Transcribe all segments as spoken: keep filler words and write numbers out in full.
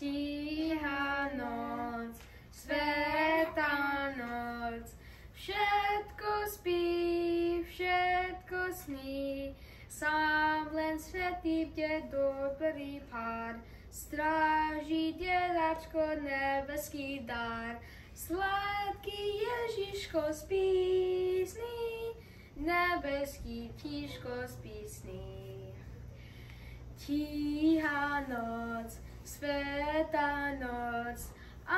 Tichá noc, svätá noc, všetko spí, všetko sní, sám len svätý bde dobrý pár, stráži diedačko nebeský dar. Sladký Ježiško spí sní, nebeský tíško spí sní. Tichá noc, svätá noc,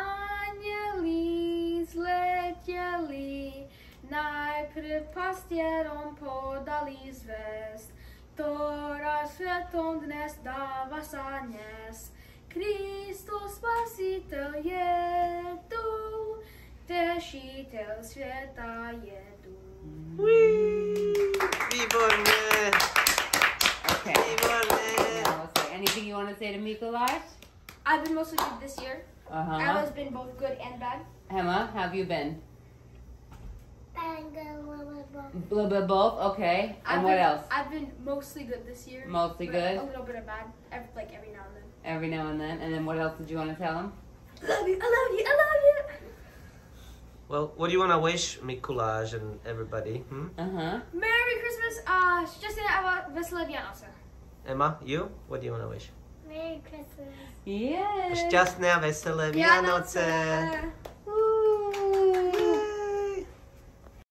anjeli zleteli, najprv pastierom podali zvest, ktorá svetom dnes dáva sa nes. Kristus Spasiteľ je tu, tešiteľ sveta je tu. Výborné! Okay. Výborné! Now, say anything you want to say to Mikuláš? I've been mostly good this year. Uh-huh. Ella's been both good and bad. Emma, how have you been? Bad, good, a little bit both. A little bit of both? Okay. And I've what been, else? I've been mostly good this year. Mostly but good? A little bit of bad, every, like every now and then. Every now and then. And then what else did you want to tell him? I love you, I love you, I love you! Well, what do you want to wish Mikuláš and everybody? Hmm? Uh-huh. Merry Christmas, uh, šťastné a veselé Vianoce. Emma, you? What do you want to wish? Merry Christmas. Yes. Šťastné a veselé Vianoce! Vianoce.